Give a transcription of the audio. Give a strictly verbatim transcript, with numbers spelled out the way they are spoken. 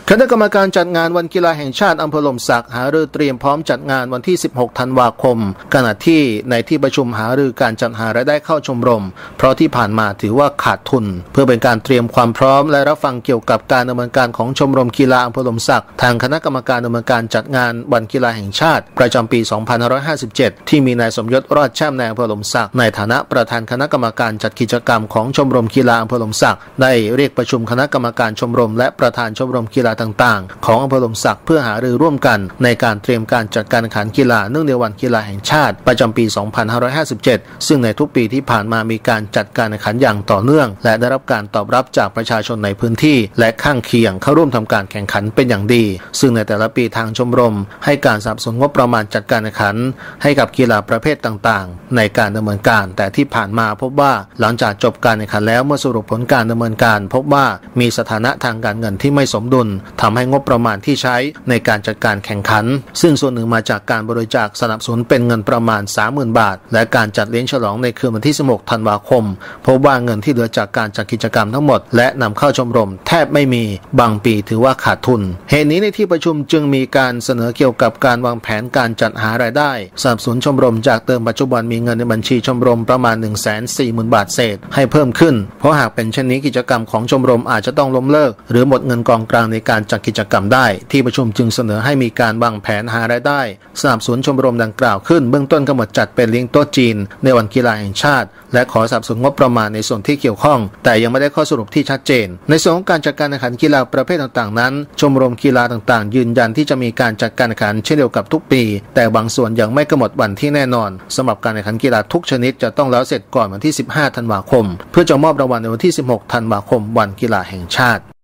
คณะกรรมการจัดงานวันกีฬาแห่งชาติอำเภอหล่มสักหารือเตรียมพร้อมจัดงานวันที่สิบหกธันวาคมขณะที่ในที่ประชุมหารือการจัดหารายได้เข้าชมรมเพราะที่ผ่านมาถือว่าขาดทุนเพื่อเป็นการเตรียมความพร้อมและรับฟังเกี่ยวกับการดำเนินการของชมรมกีฬาอำเภอหล่มสักทางคณะกรรมการดำเนินการจัดงานวันกีฬาแห่งชาติประจำปี สองพันห้าร้อยห้าสิบเจ็ด ที่มีนายสมยศรอดแช่มในอำเภอหล่มสักในฐานะประธานคณะกรรมการจัดกิจกรรมของชมรมกีฬาอำเภอหล่มสักได้เรียกประชุมคณะกรรมการชมรมและประธานชมรมกีฬาต่างๆของอำเภอหล่มสักเพื่อหารือร่วมกันในการเตรียมการจัดการแข่งขันกีฬาเนื่องในวันกีฬาแห่งชาติประจำปี สองพันห้าร้อยห้าสิบเจ็ด ซึ่งในทุกปีที่ผ่านมามีการจัดการแข่งขันอย่างต่อเนื่องและได้รับการตอบรับจากประชาชนในพื้นที่และข้างเคียงเข้าร่วมทำการแข่งขันเป็นอย่างดีซึ่งในแต่ละปีทางชมรมให้การสนับสนุนงบประมาณจัดการแข่งขันให้กับกีฬาประเภทต่างๆในการดำเนินการแต่ที่ผ่านมาพบว่าหลังจากจบการแข่งขันแล้วเมื่อสรุปผลการดำเนินการพบว่ามีสถานะทางการเงินที่ไม่สมดุลทำให้งบประมาณที่ใช้ในการจัดการแข่งขันซึ่งส่วนหนึ่งมาจากการบริจาคสนับสนุนเป็นเงินประมาณ สามหมื่น บาทและการจัดเลี้ยงฉลองในคืนวันที่สิบหกธันวาคมพบว่าเงินที่เหลือจากการจัดกิจกรรมทั้งหมดและนำเข้าชมรมแทบไม่มีบางปีถือว่าขาดทุนเหตุนี้ในที่ประชุมจึงมีการเสนอเกี่ยวกับการวางแผนการจัดหารายได้สนับสนุนชมรมจากเดิมปัจจุบันมีเงินในบัญชีชมรมประมาณ หนึ่งแสนสี่หมื่น บาทเศษให้เพิ่มขึ้นเพราะหากเป็นเช่นนี้กิจกรรมของชมรมอาจจะต้องล้มเลิกหรือหมดเงินกองกลางในการจัดกิจกรรมได้ที่ประชุมจึงเสนอให้มีการวางแผนหารายได้สนับสนุนชมรมดังกล่าวขึ้นเบื้องต้นกำหนดจัดเป็นเลี้ยงโต๊ะจีนในวันกีฬาแห่งชาติและขอสนับสนุนงบประมาณในส่วนที่เกี่ยวข้องแต่ยังไม่ได้ข้อสรุปที่ชัดเจนในส่วนของการจัดการแข่งขันกีฬาประเภทต่างๆนั้นชมรมกีฬาต่างๆยืนยันที่จะมีการจัดการแข่งขันเช่นเดียวกับทุกปีแต่บางส่วนยังไม่กำหนดวันที่แน่นอนสำหรับการแข่งขันกีฬาทุกชนิดจะต้องแล้วเสร็จก่อนวันที่สิบห้าธันวาคมเพื่อจะมอบรางวัลในวันที่สิบหกธันวาคมวันกีฬาแห่งชาติ